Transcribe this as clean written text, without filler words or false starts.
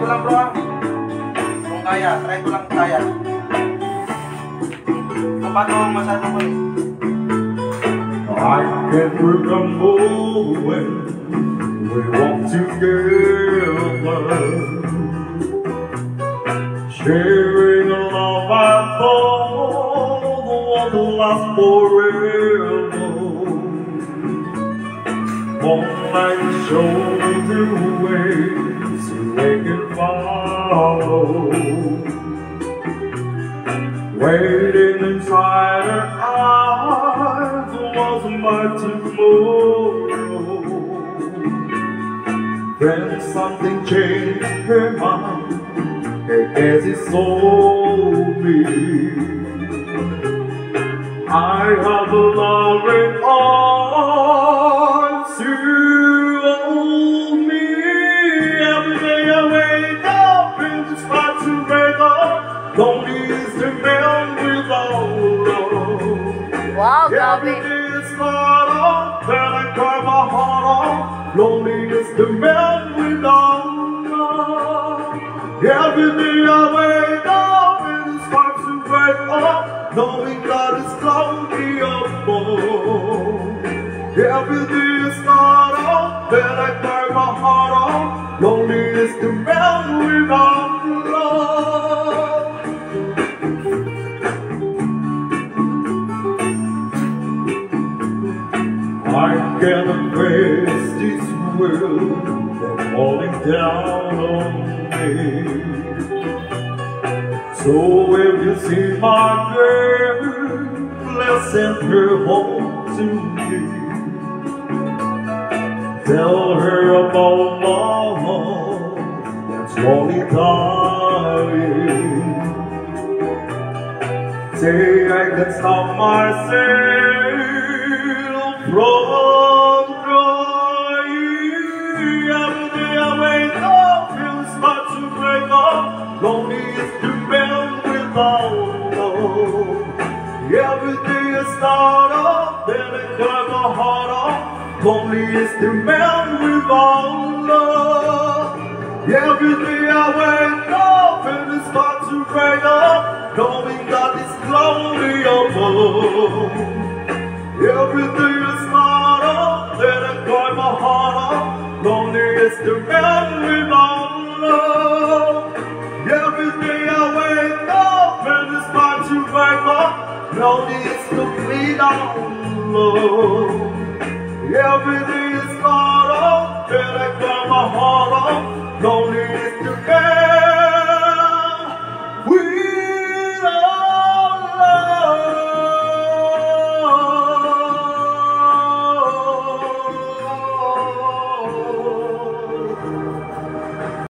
lang bro ah. Kung kaya, try ko lang kaya. Paano masyado ko eh? I can remember when we walked together, sharing a love I thought would last forever. Moonlight showed me the ways we can follow, waiting inside her eyes was my tomorrow. Then something changed her mind, as it saw me. I have a loving arms to hold me. Every day I wake up and try to wake up. Lonely is the man without love. Wow, every day it's not off, and I cry my heart off. Lonely is the man without love. Every day I wake up and it's hard to wake up, knowing God is cloudy above. Every day it's not off, and I cry my heart off. Lonely is the man without love. I cannot face this world that's falling down on me. So if you see my girl, let's send her home to me. Tell her about my heart that's slowly dying. Say I can stop myself from crying. Every day I wake up, feels hard to break up. Lonely is the man without love. Every day I start up, then I cry my heart off. Lonely is the man without love. Every day I wake up, and it's hard to break up, knowing God is cloudy above. Every day I start up, then I cry my heart off. Lonely is the man without love. Every day I wake up and it's hard to wake up. Lonely is the bleed on love. Every day I start up, then I cry my heart off. Lonely is the man